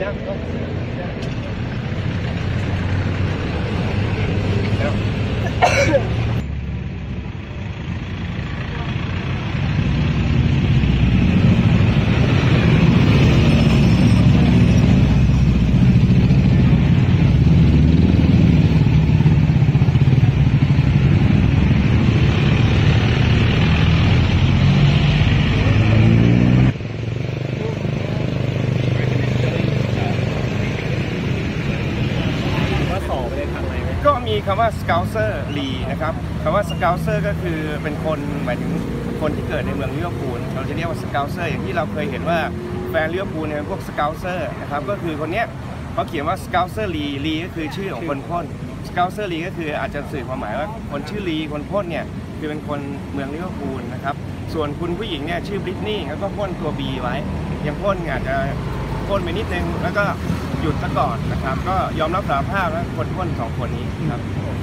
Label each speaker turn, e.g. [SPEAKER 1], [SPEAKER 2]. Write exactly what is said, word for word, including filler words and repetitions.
[SPEAKER 1] ก็มีคำว่า Scousse Lee นะครับคำว่า Scousse ก็คือเป็นคนหมายถึงคนที่เกิดในเมืองลิเวอร์พูลเราจะเรียกว่า Scousse อย่างที่เราเคยเห็นว่าแฟนลิเวอร์พูลเนี่ยเป็นพวก Scousse นะครับก็คือคนเนี้ยเขาเขียนว่า Scousse Lee Lee ก็คือชื่อของคนพ่น Scousse Lee ก็คืออาจจะสื่อความหมายว่าคนชื่อลีคนพ่นเนี่ยคือเป็นคนเมืองลิเวอร์พูลนะครับส่วนคุณผู้หญิงเนี่ยชื่อ Brittney แล้วก็พ่นตัว B ไว้ยังพ่นอาจจะพ่นไปนิดนึงแล้วก็หยุดซะก่อนนะครับก็ยอมรับสารภาพแล้วคนพ่นสองคนนี้ครับ